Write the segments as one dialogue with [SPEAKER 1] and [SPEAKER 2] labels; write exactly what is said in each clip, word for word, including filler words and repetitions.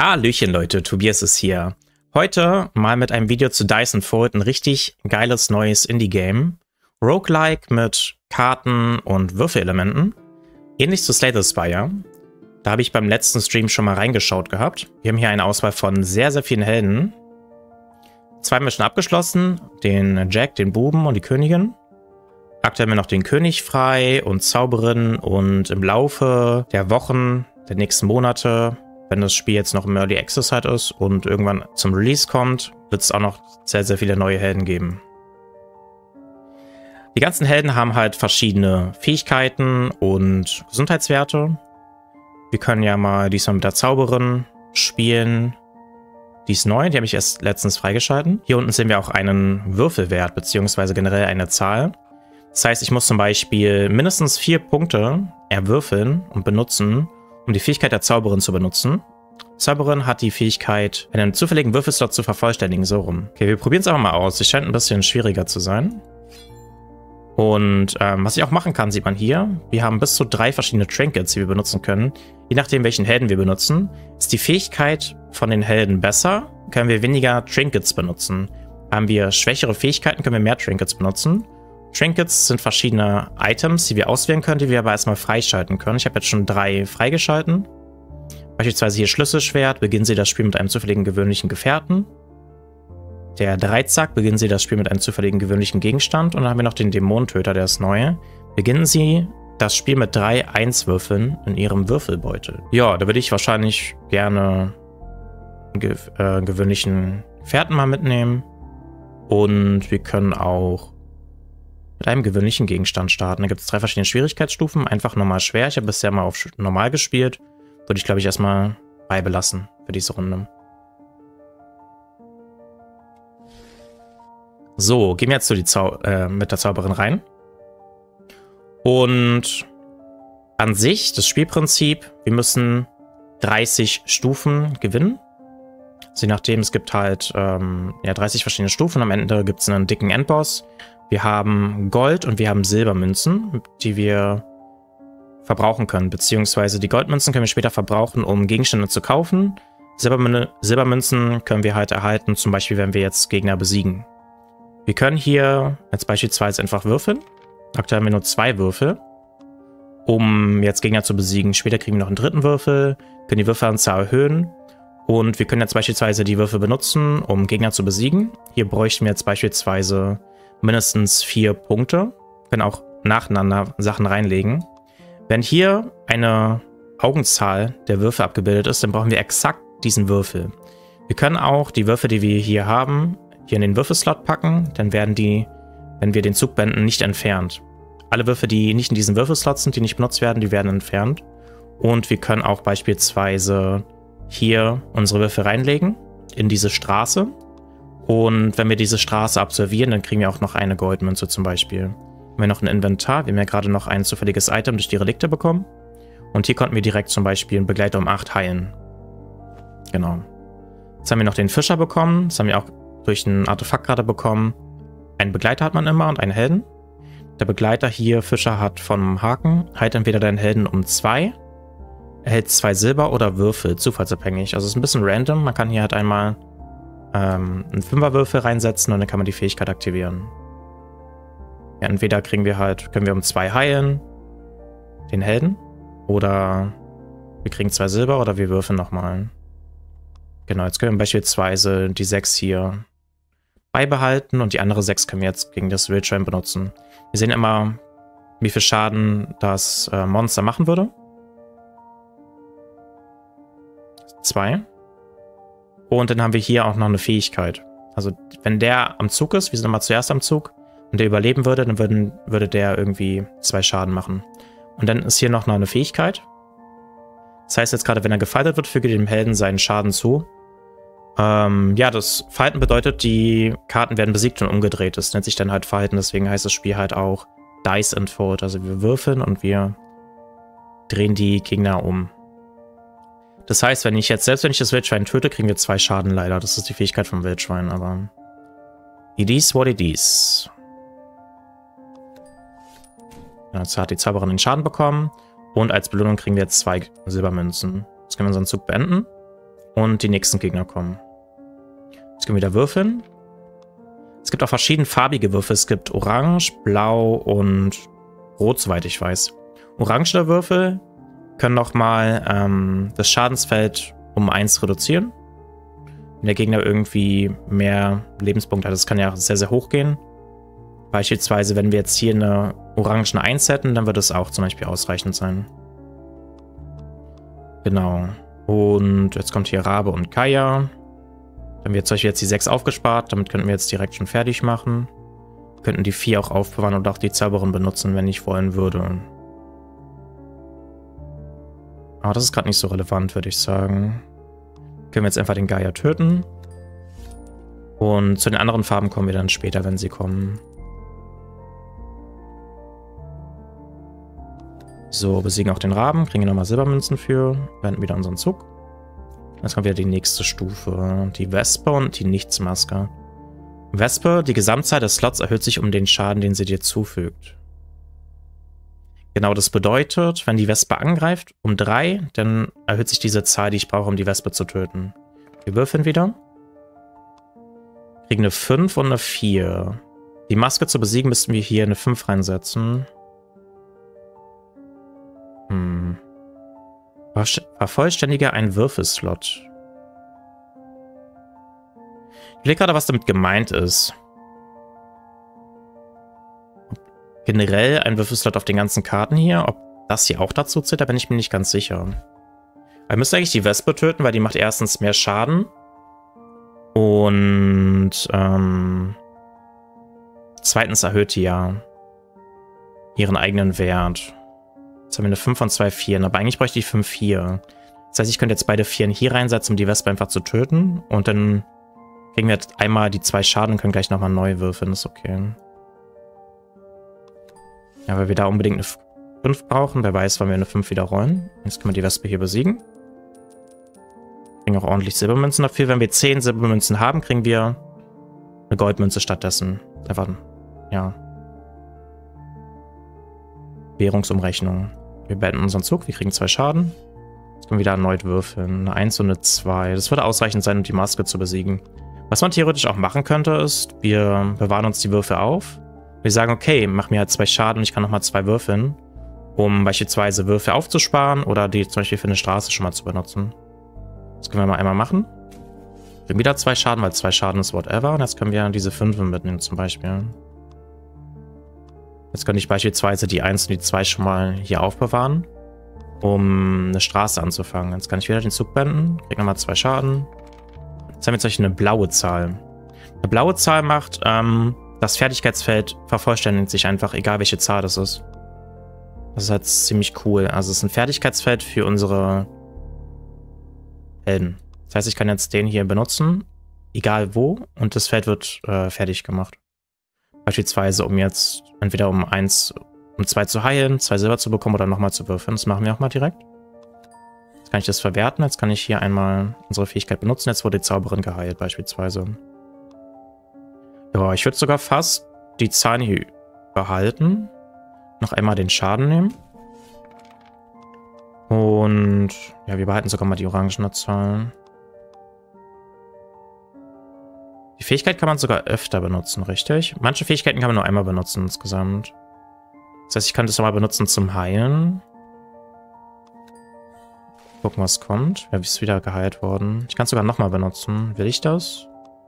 [SPEAKER 1] Hallöchen Leute, Tobias ist hier. Heute mal mit einem Video zu Dice and Fold, ein richtig geiles neues Indie-Game. Roguelike mit Karten und Würfelelementen. Ähnlich zu Slay the Spire. Da habe ich beim letzten Stream schon mal reingeschaut gehabt. Wir haben hier eine Auswahl von sehr, sehr vielen Helden. Zwei haben wir schon abgeschlossen. Den Jack, den Buben und die Königin. Aktuell haben wir noch den König frei und Zauberin. Und im Laufe der Wochen, der nächsten Monate, wenn das Spiel jetzt noch im Early Access halt ist und irgendwann zum Release kommt, wird es auch noch sehr, sehr viele neue Helden geben. Die ganzen Helden haben halt verschiedene Fähigkeiten und Gesundheitswerte. Wir können ja mal diesmal mit der Zauberin spielen. Die ist neu, die habe ich erst letztens freigeschalten. Hier unten sehen wir auch einen Würfelwert, beziehungsweise generell eine Zahl. Das heißt, ich muss zum Beispiel mindestens vier Punkte erwürfeln und benutzen, um die Fähigkeit der Zauberin zu benutzen. Zauberin hat die Fähigkeit, einen zufälligen Würfelslot zu vervollständigen, so rum. Okay, wir probieren es einfach mal aus. Sie scheint ein bisschen schwieriger zu sein. Und ähm, was ich auch machen kann, sieht man hier. Wir haben bis zu drei verschiedene Trinkets, die wir benutzen können. Je nachdem, welchen Helden wir benutzen. Ist die Fähigkeit von den Helden besser, können wir weniger Trinkets benutzen. Haben wir schwächere Fähigkeiten, können wir mehr Trinkets benutzen. Trinkets sind verschiedene Items, die wir auswählen können, die wir aber erstmal freischalten können. Ich habe jetzt schon drei freigeschalten. Beispielsweise hier Schlüsselschwert, beginnen Sie das Spiel mit einem zufälligen gewöhnlichen Gefährten. Der Dreizack, beginnen Sie das Spiel mit einem zufälligen gewöhnlichen Gegenstand. Und dann haben wir noch den Dämonentöter, der ist neu. Beginnen Sie das Spiel mit drei Eins-Würfeln in Ihrem Würfelbeutel. Ja, da würde ich wahrscheinlich gerne einen ge äh, gewöhnlichen Gefährten mal mitnehmen. Und wir können auch mit einem gewöhnlichen Gegenstand starten. Da gibt es drei verschiedene Schwierigkeitsstufen. Einfach, normal, schwer. Ich habe bisher mal auf normal gespielt. Würde ich, glaube ich, erstmal beibelassen für diese Runde. So, gehen wir jetzt zu die Zau äh, mit der Zauberin rein. Und an sich, das Spielprinzip, wir müssen dreißig Stufen gewinnen. Also je nachdem, es gibt halt ähm, ja, dreißig verschiedene Stufen. Am Ende gibt es einen dicken Endboss. Wir haben Gold- und wir haben Silbermünzen, die wir verbrauchen können. Beziehungsweise die Goldmünzen können wir später verbrauchen, um Gegenstände zu kaufen. Silbermün Silbermünzen können wir halt erhalten, zum Beispiel, wenn wir jetzt Gegner besiegen. Wir können hier jetzt beispielsweise einfach würfeln. Aktuell haben wir nur zwei Würfel, um jetzt Gegner zu besiegen. Später kriegen wir noch einen dritten Würfel, können die Würfelanzahl erhöhen. Und wir können jetzt beispielsweise die Würfel benutzen, um Gegner zu besiegen. Hier bräuchten wir jetzt beispielsweise mindestens vier Punkte. Wir können auch nacheinander Sachen reinlegen. Wenn hier eine Augenzahl der Würfel abgebildet ist, dann brauchen wir exakt diesen Würfel. Wir können auch die Würfel, die wir hier haben, hier in den Würfelslot packen. Dann werden die, wenn wir den Zug beenden, nicht entfernt. Alle Würfel, die nicht in diesen Würfelslot sind, die nicht benutzt werden, die werden entfernt. Und wir können auch beispielsweise hier unsere Würfel reinlegen in diese Straße. Und wenn wir diese Straße absolvieren, dann kriegen wir auch noch eine Goldmünze zum Beispiel. Wir haben noch ein Inventar. Wir haben ja gerade noch ein zufälliges Item durch die Relikte bekommen. Und hier konnten wir direkt zum Beispiel einen Begleiter um acht heilen. Genau. Jetzt haben wir noch den Fischer bekommen. Das haben wir auch durch ein Artefakt gerade bekommen. Einen Begleiter hat man immer und einen Helden. Der Begleiter hier, Fischer, hat vom Haken, heilt entweder deinen Helden um zwei, erhält zwei Silber oder Würfel, zufallsabhängig. Also es ist ein bisschen random. Man kann hier halt einmal ähm, einen Fünferwürfel reinsetzen und dann kann man die Fähigkeit aktivieren. Ja, entweder kriegen wir halt, können wir um zwei heilen, den Helden, oder wir kriegen zwei Silber oder wir würfeln nochmal. Genau, jetzt können wir beispielsweise die sechs hier beibehalten und die andere sechs können wir jetzt gegen das Wildschwein benutzen. Wir sehen immer, wie viel Schaden das äh, Monster machen würde. Zwei. Und dann haben wir hier auch noch eine Fähigkeit. Also wenn der am Zug ist, wir sind immer zuerst am Zug, und der überleben würde, dann würden, würde der irgendwie zwei Schaden machen. Und dann ist hier noch eine Fähigkeit. Das heißt jetzt gerade, wenn er gefaltet wird, füge dem Helden seinen Schaden zu. Ähm, ja, das Falten bedeutet, die Karten werden besiegt und umgedreht. Das nennt sich dann halt Falten, deswegen heißt das Spiel halt auch Dice and Fold. Also wir würfeln und wir drehen die Gegner um. Das heißt, wenn ich jetzt, selbst wenn ich das Wildschwein töte, kriegen wir zwei Schaden leider. Das ist die Fähigkeit vom Wildschwein, aber it is what it is. Jetzt hat die Zauberin den Schaden bekommen und als Belohnung kriegen wir jetzt zwei Silbermünzen. Jetzt können wir unseren Zug beenden. und die nächsten Gegner kommen. Jetzt können wir wieder würfeln. Es gibt auch verschiedenfarbige Würfel. Es gibt Orange, Blau und Rot, soweit ich weiß. Orangene Würfel können nochmal ähm, das Schadensfeld um eins reduzieren. Wenn der Gegner irgendwie mehr Lebenspunkte hat, das kann ja sehr, sehr hoch gehen. Beispielsweise, wenn wir jetzt hier eine orangene eins hätten, dann wird es auch zum Beispiel ausreichend sein. Genau. Und jetzt kommt hier Rabe und Kaya. Dann haben wir zum Beispiel jetzt die sechs aufgespart. Damit könnten wir jetzt direkt schon fertig machen. Wir könnten die vier auch aufbewahren und auch die Zauberin benutzen, wenn ich wollen würde. Aber das ist gerade nicht so relevant, würde ich sagen. Können wir jetzt einfach den Gaia töten. Und zu den anderen Farben kommen wir dann später, wenn sie kommen. So, besiegen auch den Raben, kriegen hier nochmal Silbermünzen für, beenden wieder unseren Zug. Jetzt kommt wieder die nächste Stufe, die Wespe und die Nichtsmaske. Wespe, die Gesamtzahl des Slots erhöht sich um den Schaden, den sie dir zufügt. Genau, das bedeutet, wenn die Wespe angreift, um drei, dann erhöht sich diese Zahl, die ich brauche, um die Wespe zu töten. Wir würfeln wieder. Kriegen eine fünf und eine vier. Die Maske zu besiegen, müssten wir hier eine fünf reinsetzen. Hm. Vervollständige einen Würfelslot. Ich will gerade, was damit gemeint ist. Generell ein Würfelslot auf den ganzen Karten hier. Ob das hier auch dazu zählt, da bin ich mir nicht ganz sicher. Wir müssen eigentlich die Wespe töten, weil die macht erstens mehr Schaden. Und ähm, zweitens erhöht die ja ihren eigenen Wert. Jetzt haben wir eine fünf und zwei Vieren, aber eigentlich bräuchte ich fünf vier. Das heißt, ich könnte jetzt beide Vieren hier reinsetzen, um die Wespe einfach zu töten. Und dann kriegen wir jetzt einmal die zwei Schaden und können gleich nochmal neu würfeln. Das ist okay. Ja, weil wir da unbedingt eine fünf brauchen. Wer weiß, wann wir eine fünf wieder rollen. Jetzt können wir die Wespe hier besiegen. Kriegen auch ordentlich Silbermünzen dafür. Wenn wir zehn Silbermünzen haben, kriegen wir eine Goldmünze stattdessen. Einfach, ja. Währungsumrechnung. Wir beenden unseren Zug. Wir kriegen zwei Schaden. Jetzt können wir wieder erneut würfeln. Eine eins und eine zwei. Das würde ausreichend sein, um die Maske zu besiegen. Was man theoretisch auch machen könnte, ist, wir bewahren uns die Würfel auf. Wir sagen, okay, mach mir halt zwei Schaden und ich kann nochmal zwei würfeln, um beispielsweise Würfel aufzusparen oder die zum Beispiel für eine Straße schon mal zu benutzen. Das können wir mal einmal machen. Wir haben wieder zwei Schaden, weil zwei Schaden ist whatever. Und jetzt können wir diese fünf mitnehmen zum Beispiel. Jetzt könnte ich beispielsweise die eins und die zwei schon mal hier aufbewahren, um eine Straße anzufangen. Jetzt kann ich wieder den Zug beenden, kriege nochmal zwei Schaden. Jetzt haben wir jetzt eine blaue Zahl. Eine blaue Zahl macht, ähm, das Fertigkeitsfeld vervollständigt sich einfach, egal welche Zahl das ist. Das ist halt ziemlich cool. Also es ist ein Fertigkeitsfeld für unsere Helden. Das heißt, ich kann jetzt den hier benutzen, egal wo, und das Feld wird äh, fertig gemacht. Beispielsweise, um jetzt entweder um eins, um zwei zu heilen, zwei Silber zu bekommen oder nochmal zu würfeln. Das machen wir auch mal direkt. Jetzt kann ich das verwerten. Jetzt kann ich hier einmal unsere Fähigkeit benutzen. Jetzt wurde die Zauberin geheilt beispielsweise. Ja, ich würde sogar fast die Zahlen hier behalten. Noch einmal den Schaden nehmen. Und ja, wir behalten sogar mal die orangene Zahl. Die Fähigkeit kann man sogar öfter benutzen, richtig? Manche Fähigkeiten kann man nur einmal benutzen insgesamt. Das heißt, ich kann das nochmal benutzen zum Heilen. Gucken, was kommt. Ja, wie ist wieder geheilt worden? Ich kann es sogar nochmal benutzen. Will ich das?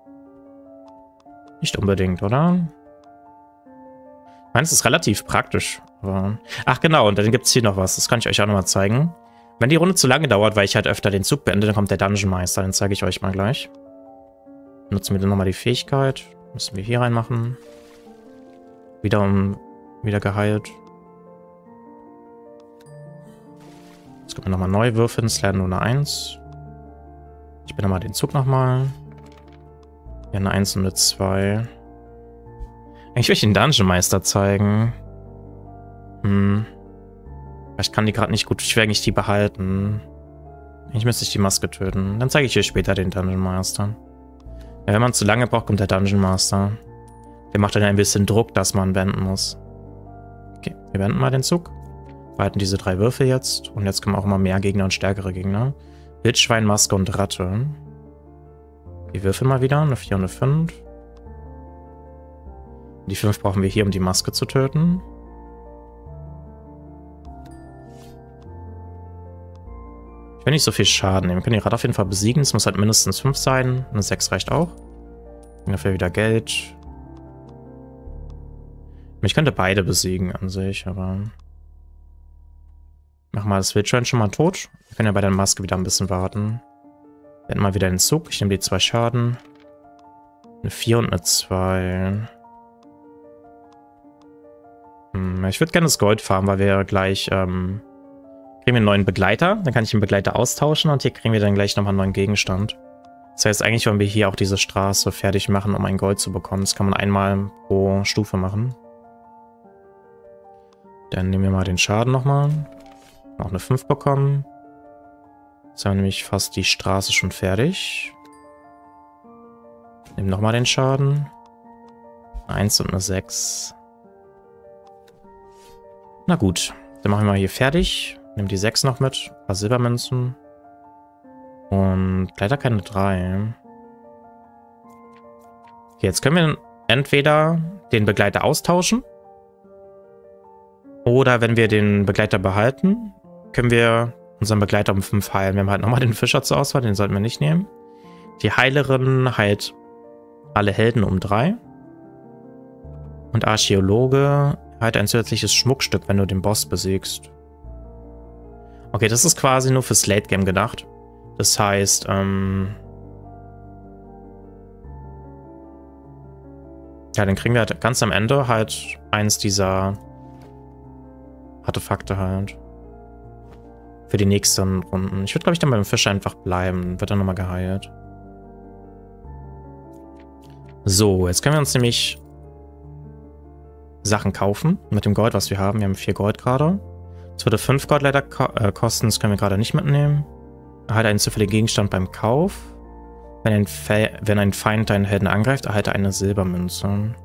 [SPEAKER 1] Nicht unbedingt, oder? Ich meine, es ist relativ praktisch. Aber ach genau, und dann gibt es hier noch was. Das kann ich euch auch nochmal zeigen. Wenn die Runde zu lange dauert, weil ich halt öfter den Zug beende, dann kommt der Dungeon Meister. Den zeige ich euch mal gleich. Nutzen wir dann nochmal die Fähigkeit. Müssen wir hier reinmachen. Wieder um, wieder geheilt. Jetzt können wir nochmal neu würfeln. Slam nur eine eins. Ich bin nochmal den Zug nochmal. Ja, eine eins und eine zwei. Eigentlich will ich den Dungeon Meister zeigen. Hm. Ich kann die gerade nicht gut. Ich will eigentlich die behalten. Eigentlich müsste ich die Maske töten. Dann zeige ich hier später den Dungeon Master. Ja, wenn man zu lange braucht, kommt der Dungeon Master. Der macht dann ein bisschen Druck, dass man wenden muss. Okay, wir wenden mal den Zug. Behalten diese drei Würfel jetzt. Und jetzt kommen auch immer mehr Gegner und stärkere Gegner. Wildschwein, Maske und Ratte. Die Würfel mal wieder. Eine vier und eine fünf. Die fünf brauchen wir hier, um die Maske zu töten. Ich will nicht so viel Schaden nehmen. Wir können die Ratte auf jeden Fall besiegen. Es muss halt mindestens fünf sein. Eine sechs reicht auch. Dafür wieder Geld. Ich könnte beide besiegen an sich, aber... Machen wir das Wildschwein schon mal tot. Wir können ja bei der Maske wieder ein bisschen warten. Wir hätten mal wieder den Zug. Ich nehme die zwei Schaden. Eine vier und eine zwei. Hm, ich würde gerne das Gold farmen, weil wir gleich... Ähm, kriegen wir einen neuen Begleiter. Dann kann ich den Begleiter austauschen und hier kriegen wir dann gleich nochmal einen neuen Gegenstand. Das heißt, eigentlich wollen wir hier auch diese Straße fertig machen, um ein Gold zu bekommen. Das kann man einmal pro Stufe machen. Dann nehmen wir mal den Schaden nochmal. Auch eine fünf bekommen. Jetzt haben wir nämlich fast die Straße schon fertig. Nehmen nochmal den Schaden. eins und eine sechs. Na gut, dann machen wir mal hier fertig. Nehmen die sechs noch mit. Ein paar Silbermünzen. Und leider keine drei. Okay, jetzt können wir entweder den Begleiter austauschen. Oder wenn wir den Begleiter behalten, können wir unseren Begleiter um fünf heilen. Wir haben halt nochmal den Fischer zur Auswahl, den sollten wir nicht nehmen. Die Heilerin heilt alle Helden um drei. Und Archäologe heilt ein zusätzliches Schmuckstück, wenn du den Boss besiegst. Okay, das ist quasi nur fürs Late Game gedacht. Das heißt, ähm... ja, dann kriegen wir halt ganz am Ende halt eins dieser Artefakte halt. Für die nächsten Runden. Ich würde, glaube ich, dann beim Fisch einfach bleiben. Wird dann nochmal geheilt. So, jetzt können wir uns nämlich Sachen kaufen. Mit dem Gold, was wir haben. Wir haben vier Gold gerade. Das würde fünf Gold leider ko äh, kosten. Das können wir gerade nicht mitnehmen. Erhalte einen zufälligen Gegenstand beim Kauf. Wenn ein, Fe wenn ein Feind deinen Helden angreift, erhalte eine Silbermünze.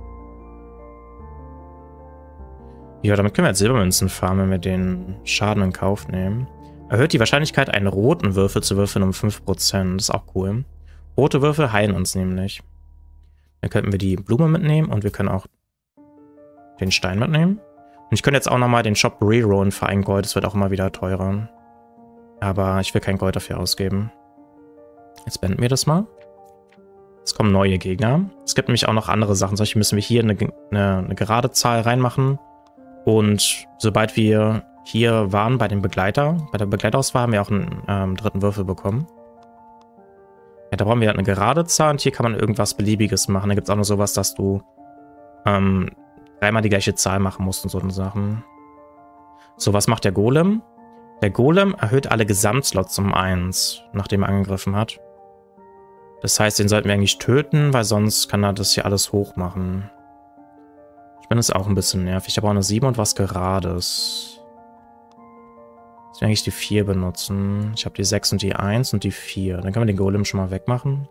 [SPEAKER 1] Ja, damit können wir jetzt Silbermünzen farmen, wenn wir den Schaden in Kauf nehmen. Erhöht die Wahrscheinlichkeit, einen roten Würfel zu würfeln um fünf Prozent. Das ist auch cool. Rote Würfel heilen uns nämlich. Dann könnten wir die Blume mitnehmen und wir können auch den Stein mitnehmen. Und ich könnte jetzt auch nochmal den Shop rerollen für ein Gold. Das wird auch immer wieder teurer. Aber ich will kein Gold dafür ausgeben. Jetzt beenden wir das mal. Es kommen neue Gegner. Es gibt nämlich auch noch andere Sachen. Zum Beispiel müssen wir hier eine, eine, eine gerade Zahl reinmachen. Und sobald wir hier waren bei dem Begleiter, bei der Begleiterauswahl haben wir auch einen ähm, dritten Würfel bekommen. Ja, da brauchen wir halt eine gerade Zahl und hier kann man irgendwas Beliebiges machen. Da gibt es auch noch sowas, dass du ähm, dreimal die gleiche Zahl machen musst und so eine Sachen. So, was macht der Golem? Der Golem erhöht alle Gesamtslots um eins, nachdem er angegriffen hat. Das heißt, den sollten wir eigentlich töten, weil sonst kann er das hier alles hoch machen. Ich bin es auch ein bisschen nervig. Ich habe auch eine sieben und was Gerades. Jetzt will ich eigentlich die vier benutzen. Ich habe die sechs und die eins und die vier. Dann können wir den Golem schon mal wegmachen.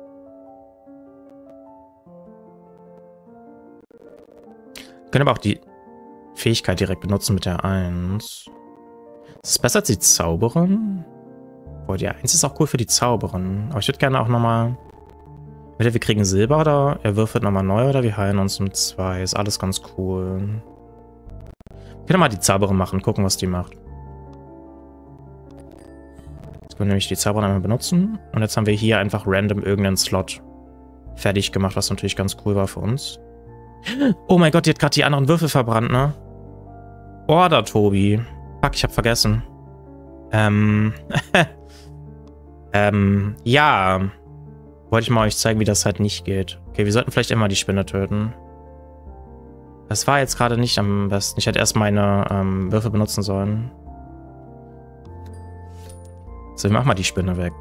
[SPEAKER 1] Wir können aber auch die Fähigkeit direkt benutzen mit der eins. Ist das besser als die Zauberin? Boah, die eins ist auch cool für die Zauberin. Aber ich würde gerne auch nochmal... Entweder wir kriegen Silber oder er würfelt nochmal neu oder wir heilen uns um zwei. Ist alles ganz cool. Wir können mal die Zauberin machen, gucken, was die macht. Jetzt können wir nämlich die Zauberin einmal benutzen. Und jetzt haben wir hier einfach random irgendeinen Slot fertig gemacht, was natürlich ganz cool war für uns. Oh mein Gott, die hat gerade die anderen Würfel verbrannt, ne? Oh, da, Tobi. Fuck, ich hab vergessen. Ähm. ähm, ja. Wollte ich mal euch zeigen, wie das halt nicht geht. Okay, wir sollten vielleicht immer die Spinne töten. Das war jetzt gerade nicht am besten. Ich hätte erst meine ähm, Würfel benutzen sollen. So, wir machen mal die Spinne weg.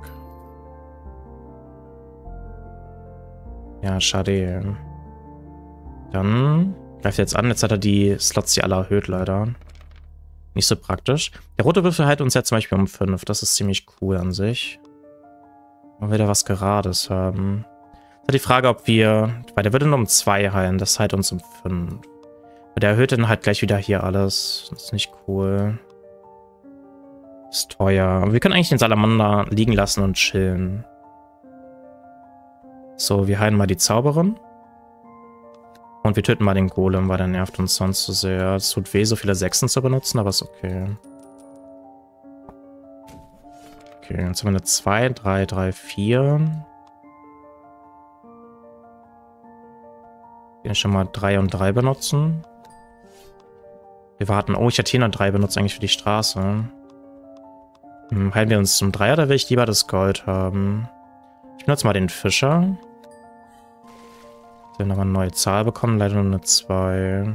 [SPEAKER 1] Ja, schade. Dann greift er jetzt an. Jetzt hat er die Slots hier alle erhöht, leider. Nicht so praktisch. Der rote Würfel heilt uns ja zum Beispiel um fünf. Das ist ziemlich cool an sich. Wollen wir da was Gerades haben? Das ist die Frage, ob wir... Weil der würde nur um zwei heilen. Das heilt uns um fünf. Aber der erhöht dann halt gleich wieder hier alles. Das ist nicht cool. Ist teuer. Aber wir können eigentlich den Salamander liegen lassen und chillen. So, wir heilen mal die Zauberin. Und wir töten mal den Golem, weil der nervt uns sonst so sehr. Es tut weh, so viele Sechsen zu benutzen, aber ist okay. Okay, jetzt haben wir eine zwei, drei, drei, vier. Hier schon mal drei und drei benutzen. Wir warten. Oh, ich hätte hier eine drei benutzt eigentlich für die Straße. Hm, heilen wir uns zum drei oder will ich lieber das Gold haben? Ich benutze mal den Fischer. Wir haben nochmal eine neue Zahl bekommen, leider nur eine zwei.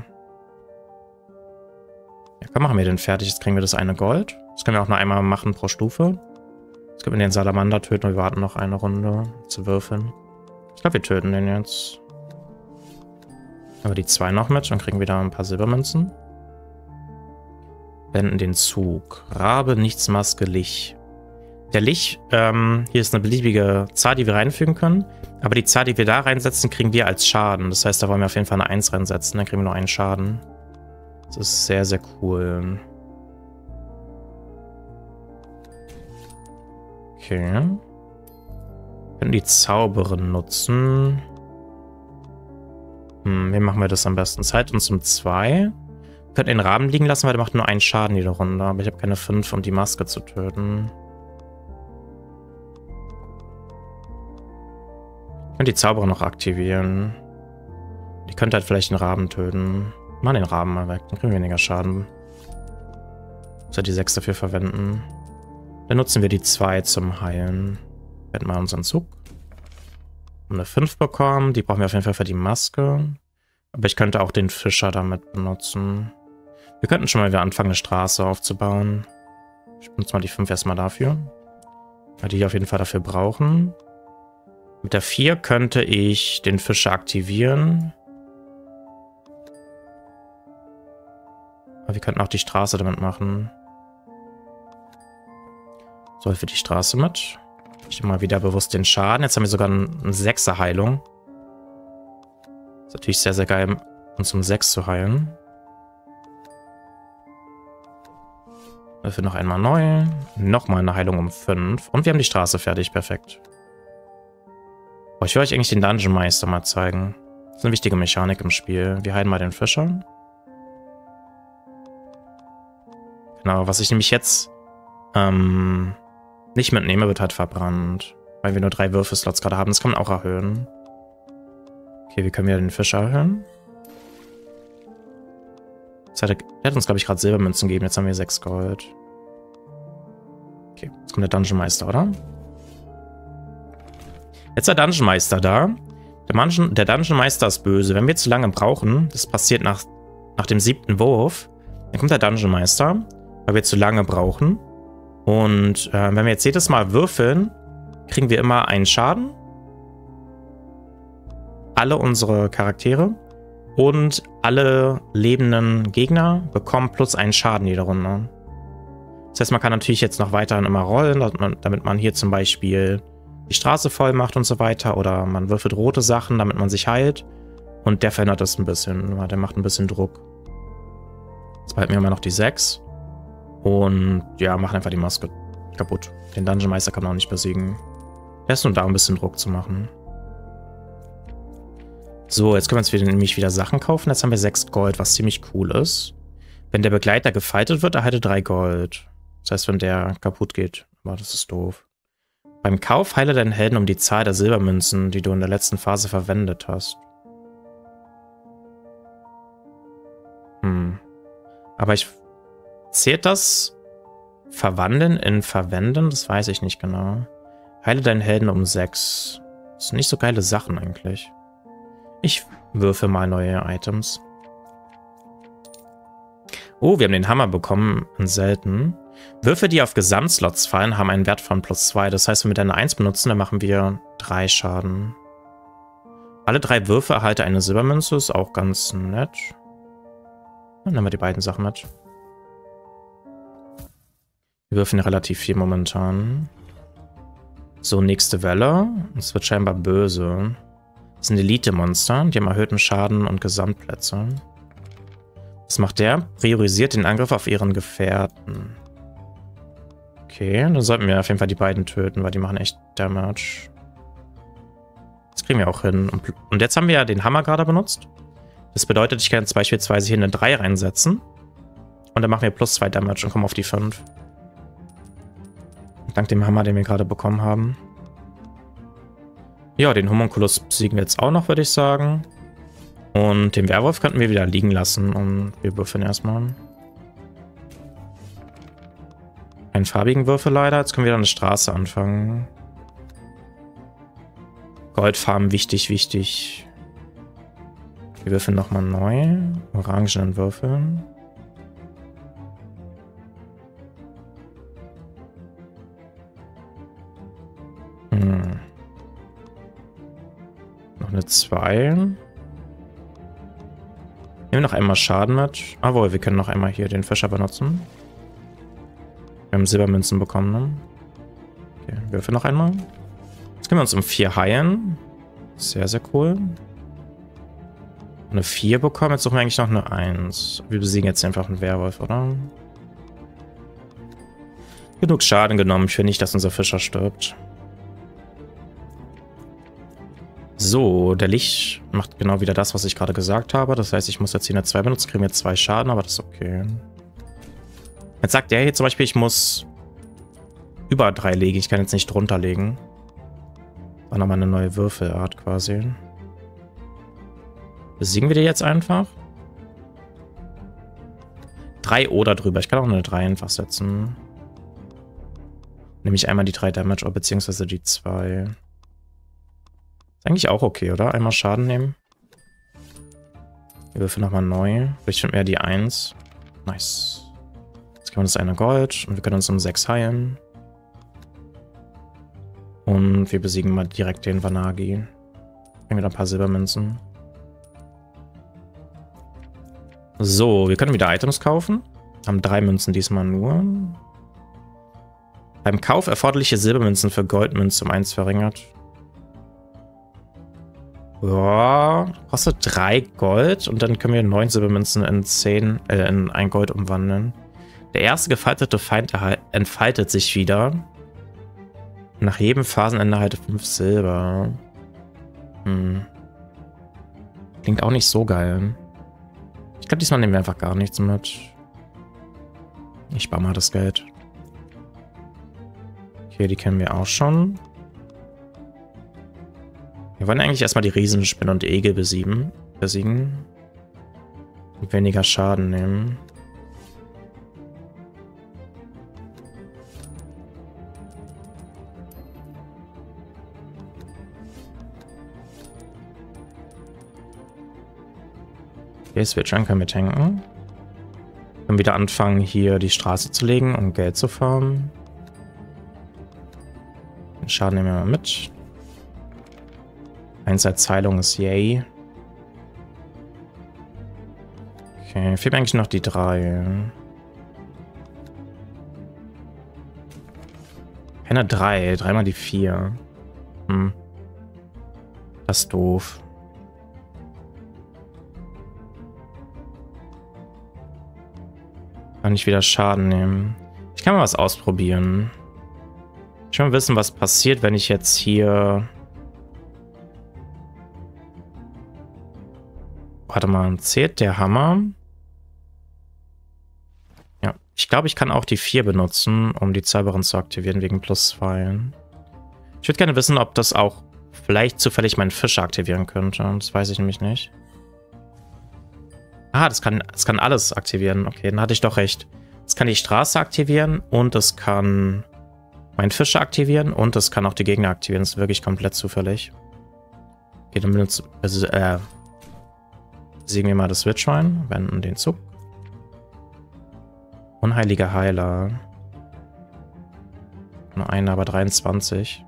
[SPEAKER 1] Ja, komm, machen wir den fertig. Jetzt kriegen wir das eine Gold. Das können wir auch nur einmal machen pro Stufe. Jetzt können wir den Salamander töten und wir warten noch eine Runde zu würfeln. Ich glaube, wir töten den jetzt. Aber die zwei noch mit, dann kriegen wir da ein paar Silbermünzen. Wenden den Zug. Rabe, Nichts, Maske, Lich. Der Lich, ähm, hier ist eine beliebige Zahl, die wir reinfügen können. Aber die Zahl, die wir da reinsetzen, kriegen wir als Schaden. Das heißt, da wollen wir auf jeden Fall eine eins reinsetzen. Dann kriegen wir nur einen Schaden. Das ist sehr, sehr cool. Okay. Wir können die Zauberin nutzen. Hm, wie machen wir das am besten? Zeit uns um zwei. Wir können den Raben liegen lassen, weil der macht nur einen Schaden jede Runde. Aber ich habe keine fünf, um die Maske zu töten. Ich könnte die Zauberer noch aktivieren. Die könnte halt vielleicht den Raben töten. Mal den Raben mal weg, dann kriegen wir weniger Schaden. Soll die sechs dafür verwenden. Dann nutzen wir die zwei zum Heilen. Wenden mal unseren Zug. Um eine fünf bekommen. Die brauchen wir auf jeden Fall für die Maske. Aber ich könnte auch den Fischer damit benutzen. Wir könnten schon mal wieder anfangen, eine Straße aufzubauen. Ich benutze mal die fünf erstmal dafür. Weil die auf jeden Fall dafür brauchen. Mit der vier könnte ich den Fischer aktivieren. Aber wir könnten auch die Straße damit machen. So, für die Straße mit. Ich nehme mal wieder bewusst den Schaden. Jetzt haben wir sogar eine sechser Heilung. Ist natürlich sehr, sehr geil, uns um sechs zu heilen. Dafür noch einmal neu. Nochmal eine Heilung um fünf. Und wir haben die Straße fertig. Perfekt. Oh, ich will euch eigentlich den Dungeon Meister mal zeigen. Das ist eine wichtige Mechanik im Spiel. Wir heilen mal den Fischer. Genau, was ich nämlich jetzt ähm, nicht mitnehme, wird halt verbrannt. Weil wir nur drei Würfelslots gerade haben. Das kann man auch erhöhen. Okay, wie können wir den Fischer erhöhen? Das hat, der hat uns, glaube ich, gerade Silbermünzen gegeben. Jetzt haben wir sechs Gold. Okay, jetzt kommt der Dungeon Meister, oder? Jetzt ist der Dungeon Meister da. Der, Dungeon, der Dungeon Meister ist böse. Wenn wir zu lange brauchen, das passiert nach, nach dem siebten Wurf, dann kommt der Dungeon Meister, weil wir zu lange brauchen. Und äh, wenn wir jetzt jedes Mal würfeln, kriegen wir immer einen Schaden. Alle unsere Charaktere und alle lebenden Gegner bekommen plus einen Schaden jede Runde. Das heißt, man kann natürlich jetzt noch weiterhin immer rollen, damit man hier zum Beispiel die Straße voll macht und so weiter. Oder man würfelt rote Sachen, damit man sich heilt. Und der verändert das ein bisschen. Der macht ein bisschen Druck. Jetzt behalten wir immer noch die sechs. Und ja, machen einfach die Maske kaputt. Den Dungeon Meister kann man auch nicht besiegen. Der ist nur da, um ein bisschen Druck zu machen. So, jetzt können wir uns wieder, nämlich wieder Sachen kaufen. Jetzt haben wir sechs Gold, was ziemlich cool ist. Wenn der Begleiter gefightet wird, erhaltet drei Gold. Das heißt, wenn der kaputt geht. Aber das ist doof. Beim Kauf heile deinen Helden um die Zahl der Silbermünzen, die du in der letzten Phase verwendet hast. Hm. Aber ich... Zählt das Verwandeln in Verwenden? Das weiß ich nicht genau. Heile deinen Helden um sechs. Das sind nicht so geile Sachen eigentlich. Ich würfe mal neue Items. Oh, wir haben den Hammer bekommen. Selten. Würfe, die auf Gesamtslots fallen, haben einen Wert von plus zwei. Das heißt, wenn wir eine eins benutzen, dann machen wir drei Schaden. Alle drei Würfe erhalte eine Silbermünze. Ist auch ganz nett. Dann nehmen wir die beiden Sachen mit. Wir würfeln relativ viel momentan. So, nächste Welle. Es wird scheinbar böse. Das sind Elite-Monster. Die haben erhöhten Schaden und Gesamtplätze. Was macht der? Priorisiert den Angriff auf ihren Gefährten. Okay, dann sollten wir auf jeden Fall die beiden töten, weil die machen echt Damage. Das kriegen wir auch hin. Und, und jetzt haben wir ja den Hammer gerade benutzt. Das bedeutet, ich kann jetzt beispielsweise hier eine drei reinsetzen. Und dann machen wir plus zwei Damage und kommen auf die fünf. Dank dem Hammer, den wir gerade bekommen haben. Ja, den Homunculus besiegen wir jetzt auch noch, würde ich sagen. Und den Werwolf könnten wir wieder liegen lassen. Und wir würfeln erstmal. Einen farbigen Würfel leider. Jetzt können wir wieder eine Straße anfangen. Goldfarben wichtig, wichtig. Wir würfeln nochmal neu. Orangenen Würfeln. Hm. Noch eine zwei. Nehmen wir noch einmal Schaden mit. Jawohl, wir können noch einmal hier den Fischer benutzen. Wir haben Silbermünzen bekommen, ne? Okay, würfeln noch einmal. Jetzt können wir uns um vier heilen. Sehr, sehr cool. Eine vier bekommen. Jetzt suchen wir eigentlich noch eine eins. Wir besiegen jetzt einfach einen Werwolf, oder? Genug Schaden genommen. Ich will nicht, dass unser Fischer stirbt. So, der Licht macht genau wieder das, was ich gerade gesagt habe. Das heißt, ich muss jetzt hier eine zwei benutzen. Kriegen wir zwei Schaden, aber das ist okay. Jetzt sagt der hier zum Beispiel, ich muss über drei legen. Ich kann jetzt nicht drunter legen. War nochmal eine neue Würfelart quasi. Besiegen wir die jetzt einfach? drei oder drüber. Ich kann auch eine drei einfach setzen. Nämlich einmal die drei Damage, beziehungsweise die zwei. Ist eigentlich auch okay, oder? Einmal Schaden nehmen. Wir würfeln nochmal neu. Vielleicht finden wir ja die eins. Nice. Jetzt können wir uns eine Gold und wir können uns um sechs heilen. Und wir besiegen mal direkt den Vanagi. Bringen wir ein paar Silbermünzen. So, wir können wieder Items kaufen. Haben drei Münzen diesmal nur. Beim Kauf erforderliche Silbermünzen für Goldmünzen um eins verringert. Ja, kostet drei Gold und dann können wir neun Silbermünzen in zehn, äh, in ein Gold umwandeln. Der erste gefaltete Feind entfaltet sich wieder. Nach jedem Phasenende halte fünf Silber. Hm. Klingt auch nicht so geil. Ich glaube, diesmal nehmen wir einfach gar nichts mit. Ich spare mal das Geld. Okay, die kennen wir auch schon. Wir wollen eigentlich erstmal die Riesenspinne und Egel besiegen. besiegen. Und weniger Schaden nehmen. Okay, Switchern können wir tanken. Können wieder anfangen, hier die Straße zu legen und Geld zu farmen. Den Schaden nehmen wir mal mit. Einsatzheilung ist yay. Okay, fehlt mir eigentlich noch die drei. Keine drei, dreimal die vier. Hm. Das ist doof. Kann ich wieder Schaden nehmen. Ich kann mal was ausprobieren. Ich will mal wissen, was passiert, wenn ich jetzt hier... Warte mal, zählt der Hammer? Ja, ich glaube, ich kann auch die vier benutzen, um die Zauberin zu aktivieren, wegen plus zwei. Ich würde gerne wissen, ob das auch vielleicht zufällig meinen Fischer aktivieren könnte. Das weiß ich nämlich nicht. Ah, das kann, das kann alles aktivieren. Okay, dann hatte ich doch recht. Das kann die Straße aktivieren und das kann meinen Fischer aktivieren und das kann auch die Gegner aktivieren. Das ist wirklich komplett zufällig. Okay, dann benutzen also, äh, besiegen wir mal das Witchwein, wenden den Zug. Unheiliger Heiler. Nur einer, aber dreiundzwanzig.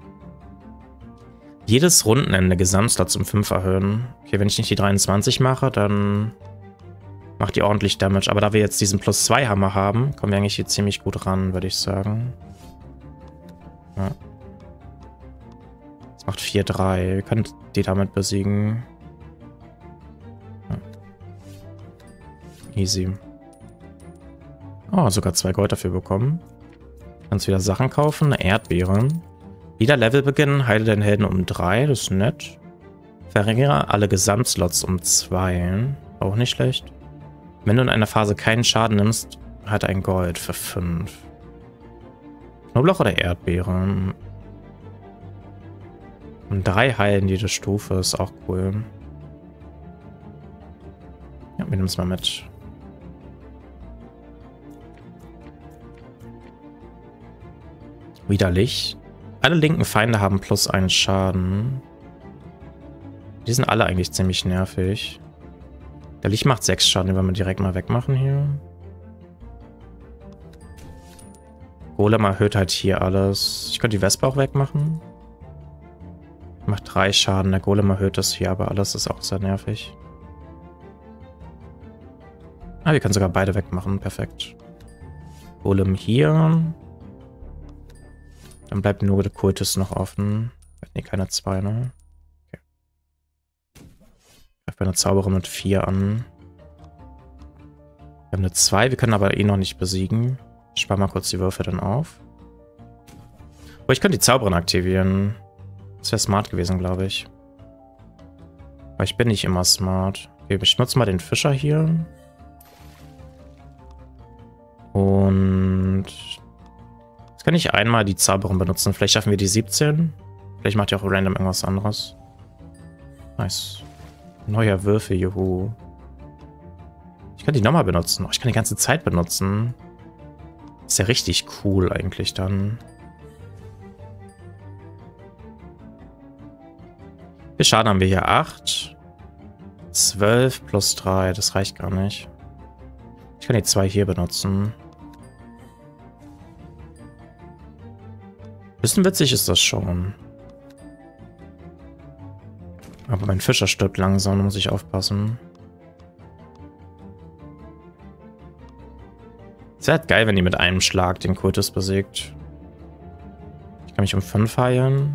[SPEAKER 1] Jedes Rundenende Gesamtslots um fünf erhöhen. Okay, wenn ich nicht die dreiundzwanzig mache, dann macht die ordentlich Damage. Aber da wir jetzt diesen plus zwei Hammer haben, kommen wir eigentlich hier ziemlich gut ran, würde ich sagen. Ja. Das macht vier drei. Ihr könnt die damit besiegen. Ja. Easy. Oh, sogar zwei Gold dafür bekommen. Kannst wieder Sachen kaufen. Eine Erdbeere. Wieder Level beginnen. Heile deinen Helden um drei. Das ist nett. Verringere alle Gesamtslots um zwei. Auch nicht schlecht. Wenn du in einer Phase keinen Schaden nimmst, hat ein Gold für fünf. Knoblauch oder Erdbeere? Und drei heilen jede Stufe. Ist auch cool. Ja, wir nehmen es mal mit. Widerlich. Alle linken Feinde haben plus einen Schaden. Die sind alle eigentlich ziemlich nervig. Der Licht macht sechs Schaden, den wollen wir direkt mal wegmachen hier. Golem erhöht halt hier alles. Ich könnte die Wespe auch wegmachen. Macht drei Schaden. Der Golem erhöht das hier, aber alles ist auch sehr nervig. Ah, wir können sogar beide wegmachen. Perfekt. Golem hier. Dann bleibt nur der Kultist noch offen. Ne, keine zwei, ne? Okay. Greift bei einer Zauberin mit vier an. Wir haben eine zwei, wir können aber eh noch nicht besiegen. Ich spare mal kurz die Würfe dann auf. Oh, ich könnte die Zauberin aktivieren. Das wäre smart gewesen, glaube ich. Aber ich bin nicht immer smart. Okay, ich nutze mal den Fischer hier. Und jetzt kann ich einmal die Zauberin benutzen. Vielleicht schaffen wir die siebzehn. Vielleicht macht ihr auch random irgendwas anderes. Nice. Neuer Würfel, juhu. Ich kann die nochmal benutzen. Oh, ich kann die ganze Zeit benutzen. Ist ja richtig cool eigentlich dann. Wie viel Schaden haben wir hier? acht. zwölf plus drei. Das reicht gar nicht. Ich kann die zwei hier benutzen. Bisschen witzig ist das schon. Aber mein Fischer stirbt langsam, da muss ich aufpassen. Es wäre halt geil, wenn die mit einem Schlag den Kultist besiegt. Ich kann mich um fünf heilen.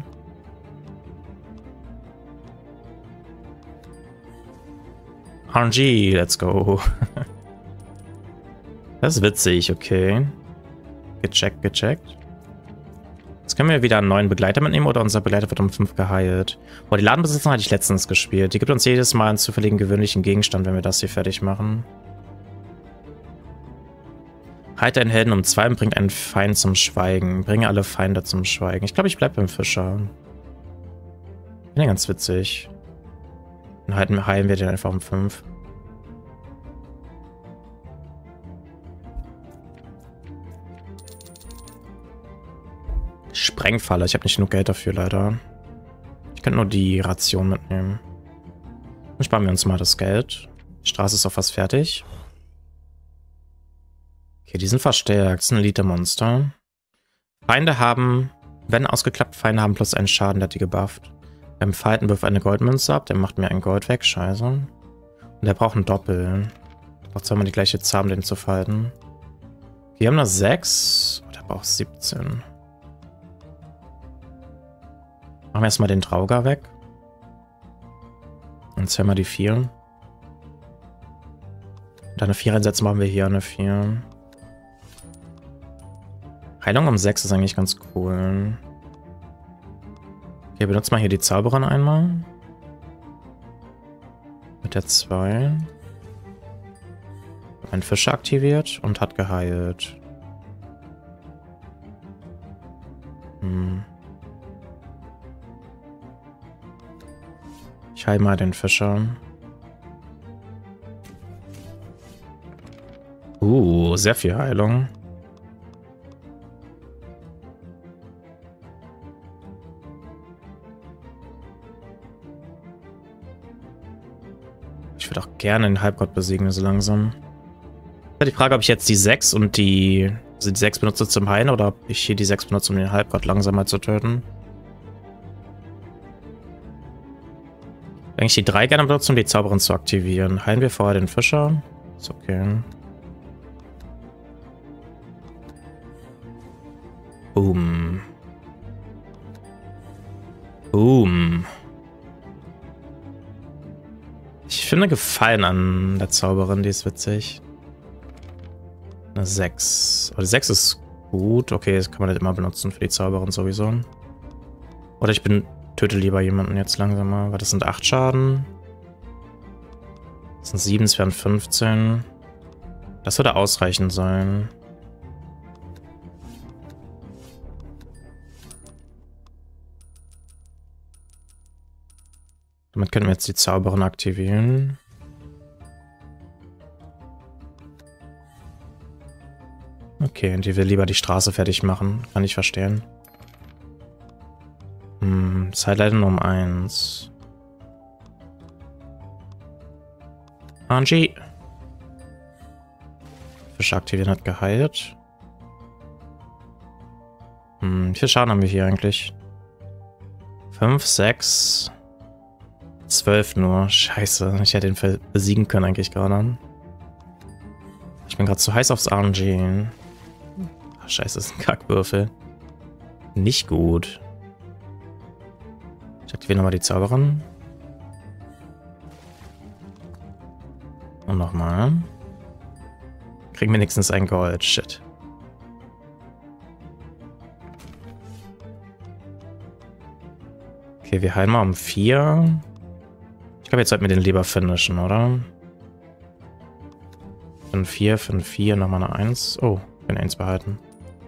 [SPEAKER 1] R N G, let's go. Das ist witzig, okay. Gecheckt, gecheckt. Jetzt können wir wieder einen neuen Begleiter mitnehmen oder unser Begleiter wird um fünf geheilt. Boah, die Ladenbesitzerin hatte ich letztens gespielt. Die gibt uns jedes Mal einen zufälligen gewöhnlichen Gegenstand, wenn wir das hier fertig machen. Halte einen Helden um zwei und bringt einen Feind zum Schweigen. Bringe alle Feinde zum Schweigen. Ich glaube, ich bleibe beim Fischer. Finde ja ganz witzig. Dann halten, heilen wir den einfach um fünf. Sprengfalle. Ich habe nicht genug Geld dafür, leider. Ich könnte nur die Ration mitnehmen. Dann sparen wir uns mal das Geld. Die Straße ist auch fast fertig. Okay, die sind verstärkt. Das ist ein Elite-Monster. Feinde haben, wenn ausgeklappt, Feinde haben plus einen Schaden, der hat die gebufft. Beim Fighten wirft eine Goldmünze ab, der macht mir ein Gold weg, scheiße. Und der braucht ein Doppel. Der braucht zweimal die gleiche Zahl, um den zu fighten. Wir haben noch sechs. Oh, der braucht siebzehn. Machen wir erstmal den Trauger weg. Und zählen wir die vier. Und eine vier einsetzen, machen wir hier eine vier. Heilung um sechs ist eigentlich ganz cool. Okay, benutzt mal hier die Zauberin einmal. Mit der zwei. Ein Fischer aktiviert und hat geheilt. Hm. Ich heile mal den Fischer. Uh, sehr viel Heilung. Ich würde auch gerne den Halbgott besiegen, so langsam. Die Frage, ob ich jetzt die sechs und die, also die sechs benutze zum Heilen oder ob ich hier die sechs benutze, um den Halbgott langsamer zu töten. Eigentlich die drei gerne benutzen, um die Zauberin zu aktivieren. Heilen wir vorher den Fischer. Ist okay. Boom. Boom. Ich finde Gefallen an der Zauberin, die ist witzig. Eine sechs. Oder sechs ist Gut, okay, das kann man nicht immer benutzen für die Zauberin sowieso. Oder ich bin, töte lieber jemanden jetzt langsam mal, weil das sind acht Schaden. Das sind sieben, es wären fünfzehn. Das würde ausreichend sein. Damit können wir jetzt die Zauberin aktivieren. Okay, und die will lieber die Straße fertig machen. Kann ich verstehen. Hm, Zeit leider nur um eins. Angie. Fisch aktivieren hat geheilt. Hm, wie viel Schaden haben wir hier eigentlich? fünf, sechs, zwölf nur. Scheiße, ich hätte ihn besiegen können eigentlich gerade. Ich bin gerade zu heiß aufs R N G. Ach, scheiße, das ist ein Kackwürfel. Nicht gut. Ich aktiviere nochmal die Zauberin. Und nochmal. Kriegen wir wenigstens ein Gold. Shit. Okay, wir heilen mal um vier. Ich glaube, jetzt sollten wir den lieber finishen, oder? fünf, vier, fünf, vier, nochmal eine eins. Oh, ich kann eins behalten.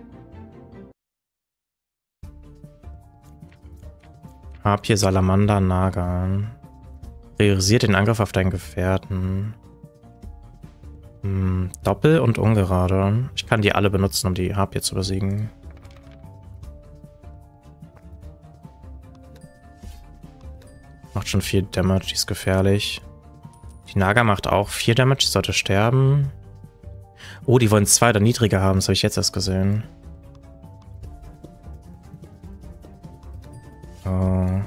[SPEAKER 1] Hab hier Salamander, Naga. Priorisiert den Angriff auf deinen Gefährten. Hm, Doppel und ungerade. Ich kann die alle benutzen, um die Harpie zu besiegen. Macht schon viel Damage, die ist gefährlich. Die Naga macht auch vier Damage, die sollte sterben. Oh, die wollen zwei oder niedriger haben, das habe ich jetzt erst gesehen. Oh.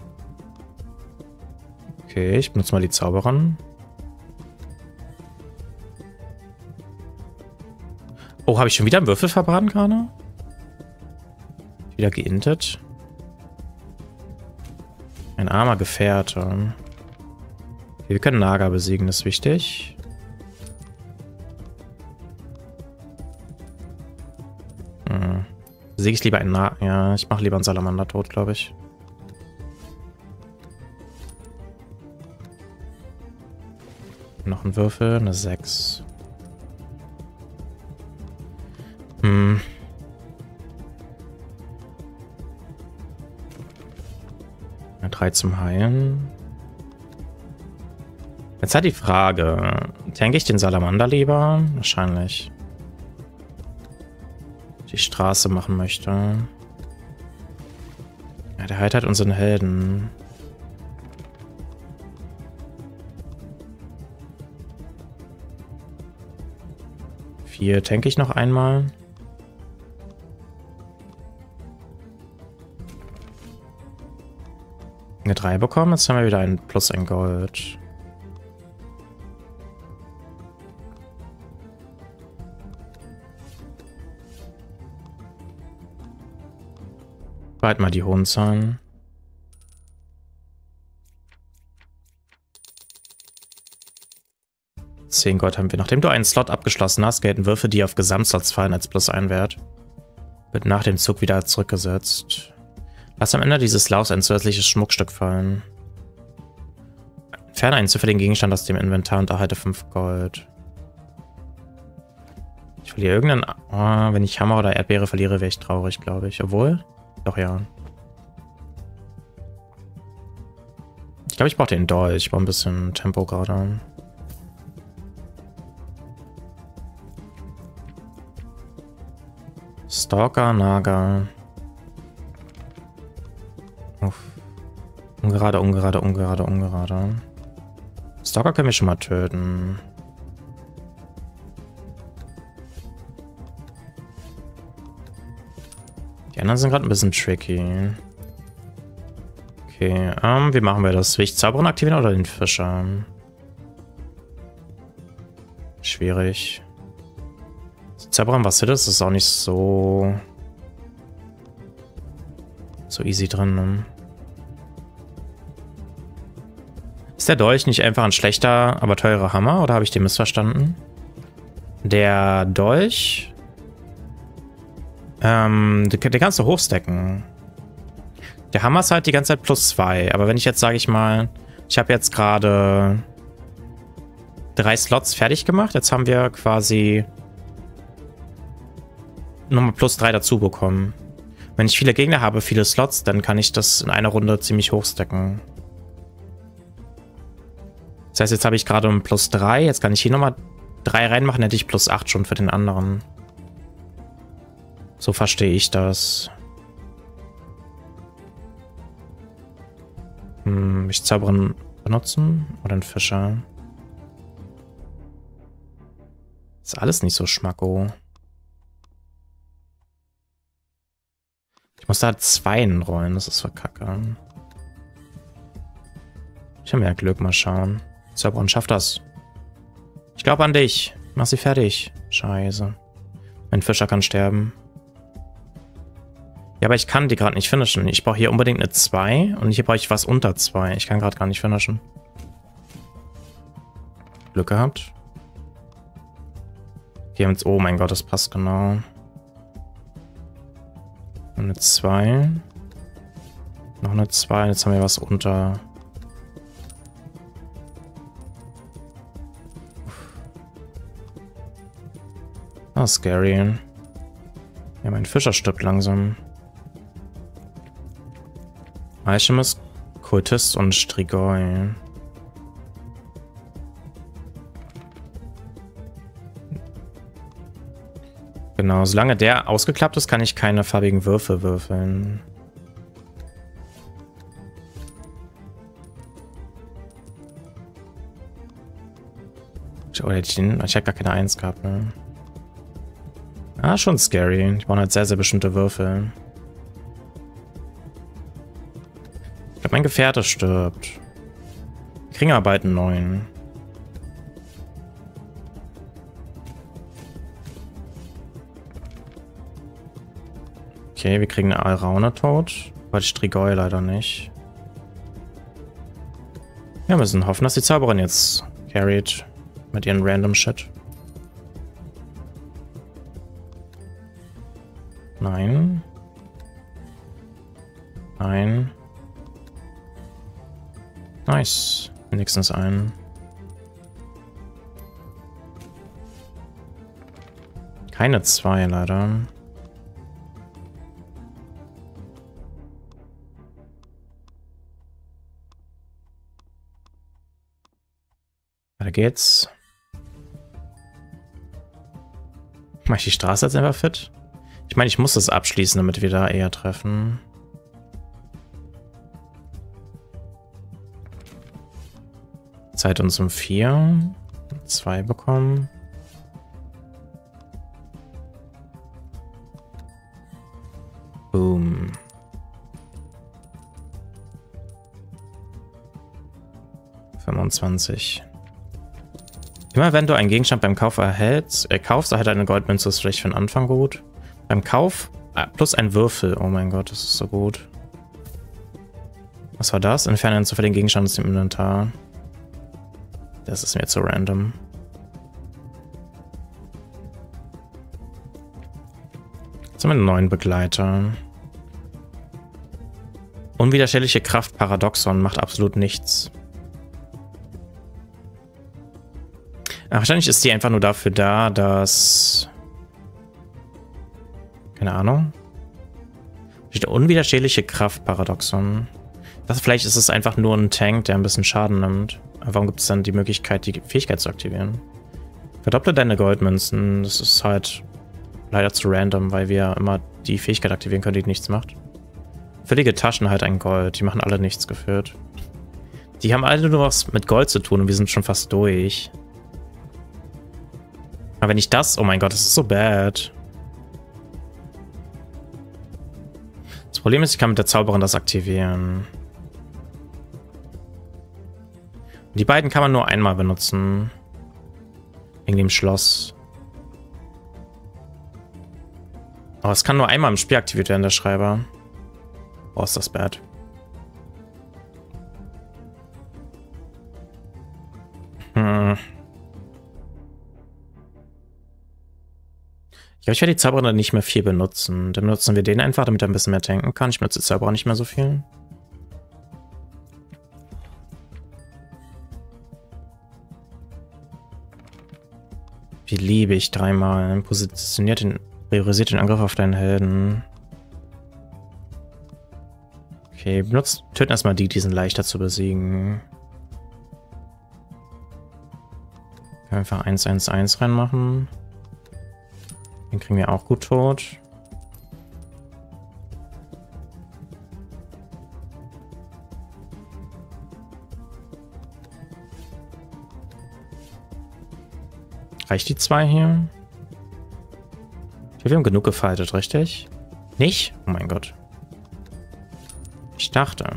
[SPEAKER 1] Okay, ich benutze mal die Zauberin. Oh, habe ich schon wieder einen Würfel verbrannt gerade? Wieder geintet. Ein armer Gefährte. Okay, wir können Naga besiegen, das ist wichtig. Hm. Besiege ich lieber einen Naga? Ja, ich mache lieber einen Salamander tot, glaube ich. Noch ein Würfel, eine sechs. Hm. Eine drei zum Heilen. Jetzt halt die Frage, tanke ich den Salamander lieber? Wahrscheinlich. Die Straße machen möchte. Ja, der heilt halt unseren Helden. Vier tanke ich noch einmal. Eine drei bekommen, jetzt haben wir wieder ein Plus ein Gold. Bald mal die hohen Zahlen. zehn Gold haben wir. Nachdem du einen Slot abgeschlossen hast, gelten Würfe, die auf Gesamtslots fallen, als plus ein Wert. Wird nach dem Zug wieder zurückgesetzt. Lass am Ende dieses Laufs ein zusätzliches Schmuckstück fallen. Entferne einen zufälligen Gegenstand aus dem Inventar und erhalte fünf Gold. Ich verliere irgendeinen... Oh, wenn ich Hammer oder Erdbeere verliere, wäre ich traurig, glaube ich. Obwohl... Doch, ja. Ich glaube, ich brauche den Dolch. Ich brauche ein bisschen Tempo gerade. Stalker, Naga. Uff. Ungerade, ungerade, ungerade, ungerade. Stalker können wir schon mal töten. Die anderen sind gerade ein bisschen tricky. Okay, ähm, wie machen wir das? Will ich Zauberin aktivieren oder den Fischer? Schwierig. Zauberin, was das ist auch nicht so... so easy drin, ne? Ist der Dolch nicht einfach ein schlechter, aber teurer Hammer? Oder habe ich den missverstanden? Der Dolch Ähm, den, den kannst du hochstacken. Der Hammer ist halt die ganze Zeit plus zwei. Aber wenn ich jetzt, sage ich mal, ich habe jetzt gerade drei Slots fertig gemacht. Jetzt haben wir quasi nochmal plus drei dazu bekommen. Wenn ich viele Gegner habe, viele Slots, dann kann ich das in einer Runde ziemlich hochstacken. Das heißt, jetzt habe ich gerade ein plus drei. Jetzt kann ich hier nochmal drei reinmachen, hätte ich plus acht schon für den anderen. So verstehe ich das. Hm, ich Zauberin benutzen oder einen Fischer? Ist alles nicht so schmacko. Ich muss da zwei rollen, das ist verkacke. Ich habe mehr Glück, mal schauen. Zauberin schafft das. Ich glaube an dich. Mach sie fertig. Scheiße. Mein Fischer kann sterben. Ja, aber ich kann die gerade nicht finishen. Ich brauche hier unbedingt eine zwei und hier brauche ich was unter zwei. Ich kann gerade gar nicht finishen. Glück gehabt. Wir haben jetzt, oh mein Gott, das passt genau. Eine zwei. Noch eine zwei. Jetzt haben wir was unter. Ah, scary. Ja, mein Fischer stirbt langsam. Alchemist, Kultist und Strigoi. Genau, solange der ausgeklappt ist, kann ich keine farbigen Würfel würfeln. Oh, ich hätte gar keine eins gehabt, ne? Ah, schon scary. Die brauchen halt sehr, sehr bestimmte Würfel. Ich glaube, mein Gefährte stirbt. Kringarbeiten neun. Okay, wir kriegen eine Alraune tot. Aber die Strigoi leider nicht. Wir müssen hoffen, dass die Zauberin jetzt carried mit ihren random Shit. Nein. Nein. Nice. Wenigstens einen. Keine zwei, leider. Weiter geht's. Mach ich die Straße jetzt einfach fit? Ich meine, ich muss das abschließen, damit wir da eher treffen. Zeit uns um vier. Zwei bekommen. Boom. fünfundzwanzig. Immer wenn du einen Gegenstand beim Kauf erhältst, äh, kaufst, erhält eine Goldmünze, ist vielleicht für den Anfang gut. Beim Kauf äh, plus ein Würfel. Oh mein Gott, das ist so gut. Was war das? Entferne einen zufälligen Gegenstand aus dem Inventar. Das ist mir jetzt so random. Jetzt haben wir einen neuen Begleiter. Unwiderstehliche Kraft Paradoxon macht absolut nichts. Ach, wahrscheinlich ist die einfach nur dafür da, dass... Keine Ahnung. Steht unwiderstehliche Kraft Paradoxon. Das, vielleicht ist es einfach nur ein Tank, der ein bisschen Schaden nimmt. Aber warum gibt es dann die Möglichkeit, die Fähigkeit zu aktivieren? Verdopple deine Goldmünzen. Das ist halt leider zu random, weil wir immer die Fähigkeit aktivieren können, die nichts macht. Völlige Taschen halt ein Gold. Die machen alle nichts geführt. Die haben alle nur was mit Gold zu tun und wir sind schon fast durch. Aber wenn ich das... Oh mein Gott, das ist so bad. Das Problem ist, ich kann mit der Zauberin das aktivieren. Die beiden kann man nur einmal benutzen. Wegen dem Schloss. Aber es kann nur einmal im Spiel aktiviert werden, der Schreiber. Oh, ist das bad. Hm. Ich glaube, ich werde die Zauberer nicht mehr viel benutzen. Dann benutzen wir den einfach, damit er ein bisschen mehr tanken kann. Ich benutze die Zauberer nicht mehr so viel. Wie liebe ich dreimal. Positioniert den, priorisiert den Angriff auf deinen Helden. Okay, benutzt, töten erstmal die, die sind leichter zu besiegen. Einfach eins eins eins reinmachen. Den kriegen wir auch gut tot. Reicht die zwei hier? Wir haben genug gefightet, richtig? Nicht? Oh mein Gott. Ich dachte.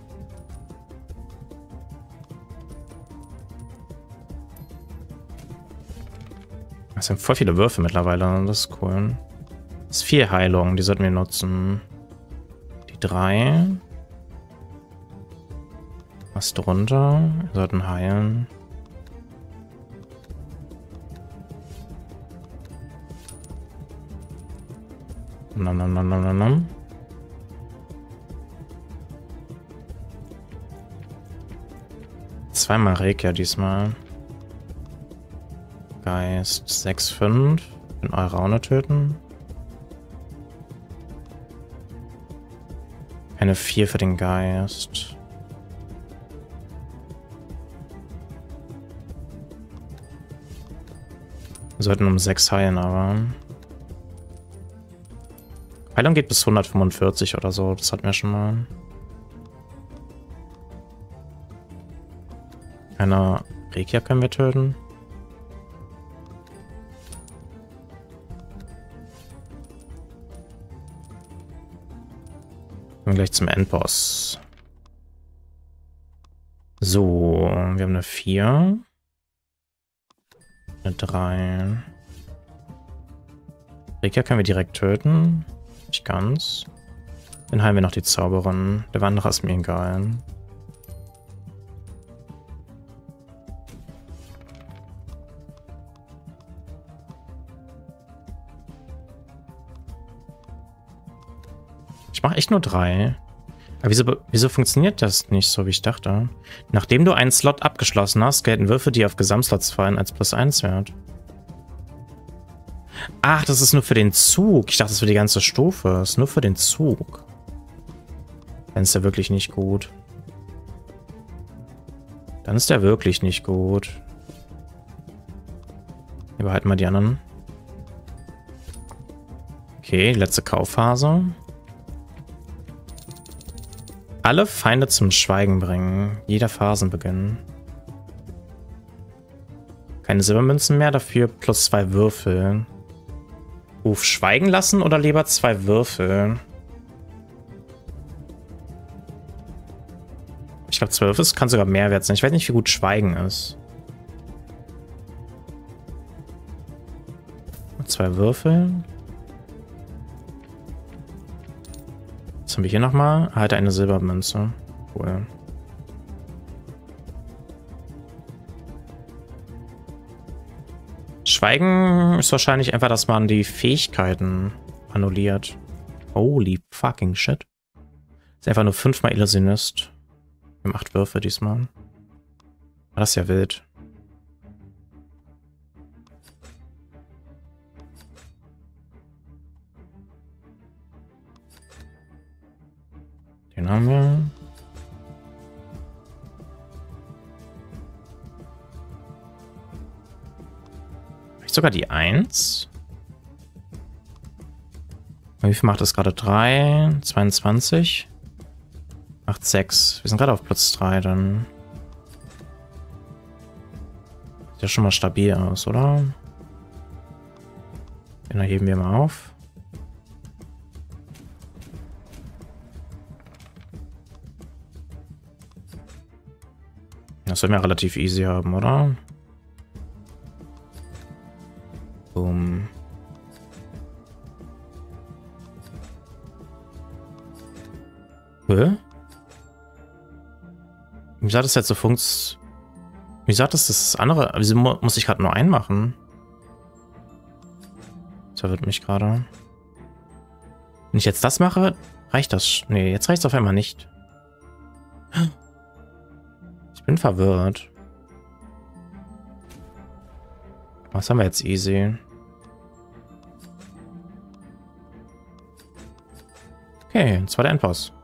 [SPEAKER 1] Das sind voll viele Würfe mittlerweile, das ist cool. Das ist vier Heilung, die sollten wir nutzen. Die drei. Was drunter? Wir sollten heilen. Nom, nom, nom, nom, nom. Zweimal Rekia diesmal. Geist sechs fünf. In Alraune töten. Eine vier für den Geist. Wir sollten um sechs heilen, aber. Heilung geht bis hundertfünfundvierzig oder so. Das hatten wir schon mal. Eine Rekia können wir töten. Und gleich zum Endboss. So, wir haben eine vier. Eine drei. Rekia können wir direkt töten. Nicht ganz. Dann heilen wir noch die Zauberin. Der Wanderer ist mir egal. Ich mache echt nur drei. Aber wieso, wieso funktioniert das nicht so, wie ich dachte? Nachdem du einen Slot abgeschlossen hast, gelten Würfe, die auf Gesamtslots fallen, als plus eins Wert. Ach, das ist nur für den Zug. Ich dachte, das ist für die ganze Stufe. Das ist nur für den Zug. Dann ist der wirklich nicht gut. Dann ist der wirklich nicht gut. Wir behalten mal die anderen. Okay, letzte Kaufphase. Alle Feinde zum Schweigen bringen. Jeder Phasenbeginn. Keine Silbermünzen mehr, dafür plus zwei Würfel. Ruf schweigen lassen oder lieber zwei Würfel? Ich glaube, zwei Würfel kann sogar mehr wert sein. Ich weiß nicht, wie gut Schweigen ist. Zwei Würfel. Was haben wir hier nochmal? Halt eine Silbermünze. Cool. Schweigen ist wahrscheinlich einfach, dass man die Fähigkeiten annulliert. Holy fucking shit. Ist einfach nur fünfmal Illusionist. Wir haben acht Würfe diesmal. Das ist ja wild. Den haben wir. Vielleicht sogar die eins. Wie viel macht das gerade? drei, zweiundzwanzig. Macht sechs. Wir sind gerade auf Platz drei, dann. Sieht ja schon mal stabil aus, oder? Den erheben wir mal auf. Das sollten wir relativ easy haben, oder? Boom. Hä? Wie sagt das jetzt so funks? Wie sagt das das andere? Wieso muss ich gerade nur einen machen? verwirrt mich gerade. Wenn ich jetzt das mache, reicht das. Nee, jetzt reicht es auf einmal nicht. Ich bin verwirrt. Was haben wir jetzt easy? Okay, das war der Endboss.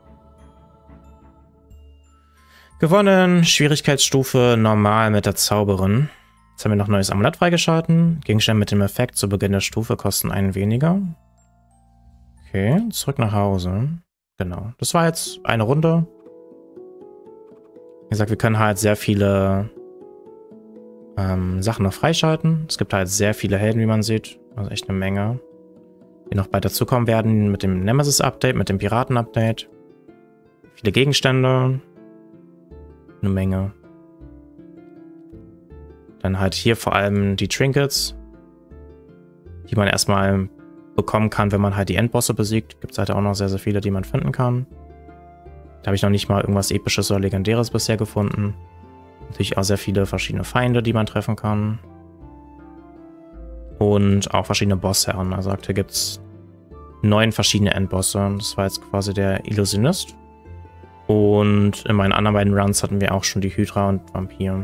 [SPEAKER 1] Gewonnen. Schwierigkeitsstufe normal mit der Zauberin. Jetzt haben wir noch ein neues Amulett freigeschalten. Gegenstände mit dem Effekt zu Beginn der Stufe kosten einen weniger. Okay, zurück nach Hause. Genau. Das war jetzt eine Runde. Wie gesagt, wir können halt sehr viele ähm, Sachen noch freischalten. Es gibt halt sehr viele Helden, wie man sieht. Also echt eine Menge. Die noch bald dazukommen werden mit dem Nemesis-Update, mit dem Piraten-Update. Viele Gegenstände. Eine Menge. Dann halt hier vor allem die Trinkets, die man erstmal bekommen kann, wenn man halt die Endbosse besiegt. Gibt es halt auch noch sehr, sehr viele, die man finden kann. Da habe ich noch nicht mal irgendwas Episches oder Legendäres bisher gefunden. Natürlich auch sehr viele verschiedene Feinde, die man treffen kann. Und auch verschiedene Bossherren. Also aktuell gibt es neun verschiedene Endbosse. Das war jetzt quasi der Illusionist. Und in meinen anderen beiden Runs hatten wir auch schon die Hydra und Vampir.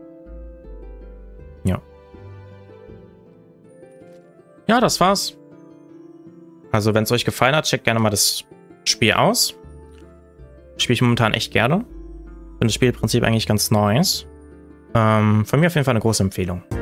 [SPEAKER 1] Ja. Ja, das war's. Also, wenn es euch gefallen hat, checkt gerne mal das Spiel aus. Spiele ich momentan echt gerne. Finde das Spielprinzip eigentlich ganz nice. Ähm, von mir auf jeden Fall eine große Empfehlung.